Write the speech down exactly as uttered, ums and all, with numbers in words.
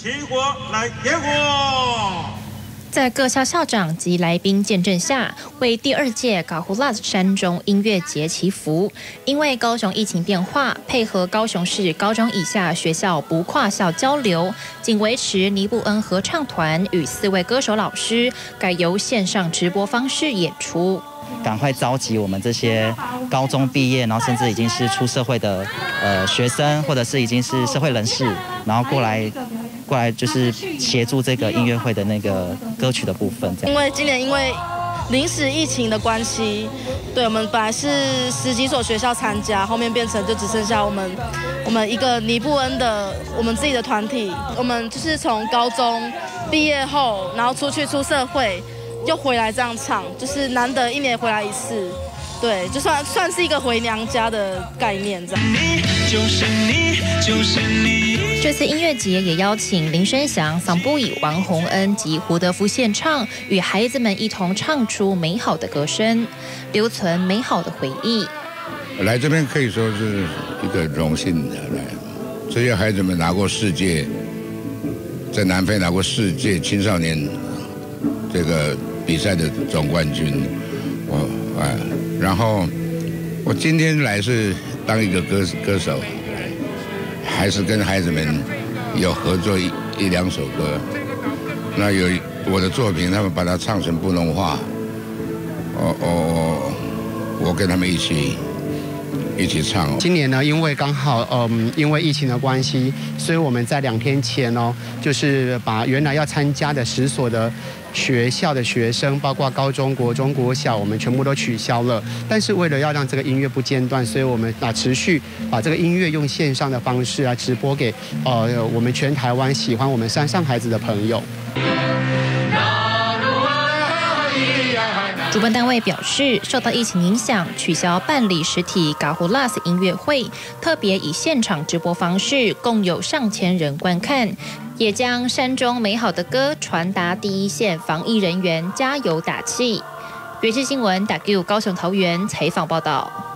起火来点火。 在各校校长及来宾见证下，为第二届高呼 Last 山中音乐节祈福。因为高雄疫情变化，配合高雄市高中以下学校不跨校交流，仅维持尼布恩合唱团与四位歌手老师改由线上直播方式演出。 赶快召集我们这些高中毕业，然后甚至已经是出社会的呃学生，或者是已经是社会人士，然后过来过来就是协助这个音乐会的那个歌曲的部分。 因为今年因为临时疫情的关系，对我们本来是十几所学校参加，后面变成就只剩下我们我们一个尼布恩的我们自己的团体。我们就是从高中毕业后，然后出去出社会。又回来这样唱，就是难得一年回来一次，对，就算算是一个回娘家的概念这样。你就是你，就是你。 这次音乐节也邀请林生祥、桑布以、王洪恩及胡德夫献唱，与孩子们一同唱出美好的歌声，留存美好的回忆。 来这边可以说是一个荣幸的来，这些孩子们拿过世界，在南非拿过世界青少年这个比赛的总冠军，我啊，然后我今天来是当一个歌歌手，还是跟孩子们有合作一一两首歌，那有我的作品，他们把它唱成布农话，我我我跟他们一起一起唱。 今年呢，因为刚好嗯，因为疫情的关系，所以我们在两天前哦，就是把原来要参加的十所的学校的学生，包括高中国中国小，我们全部都取消了。但是为了要让这个音乐不间断，所以我们啊持续把这个音乐用线上的方式啊直播给呃我们全台湾喜欢我们山上孩子的朋友。 主办单位表示，受到疫情影响，取消办理实体嘎呼 Last 音乐会，特别以现场直播方式，共有上千人观看，也将山中美好的歌传达第一线防疫人员加油打气。原视新闻打给高雄桃园采访报道。